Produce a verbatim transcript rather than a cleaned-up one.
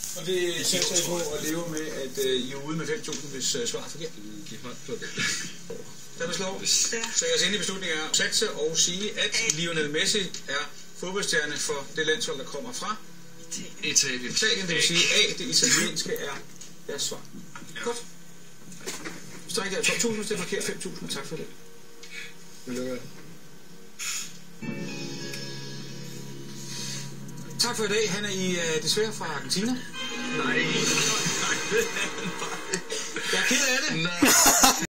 Og det sætter sig på at leve med, at uh, I er ude med fem tusind, hvis uh, svaret er forkert. De holdt på det. Den er slå. Så jeres endelige beslutning er at satse og sige, at Lionel Messi er fodboldstjerne for det landshold, der kommer fra Italien. Italien, det vil sige A, det italienske er deres svar. Godt. Så trækker jeg to tusind, hvis det er forkert fem tusind, tak for det. Tak for i dag. Han er i uh, desværre fra Argentina. Nej. Jeg er ked af det. Nej.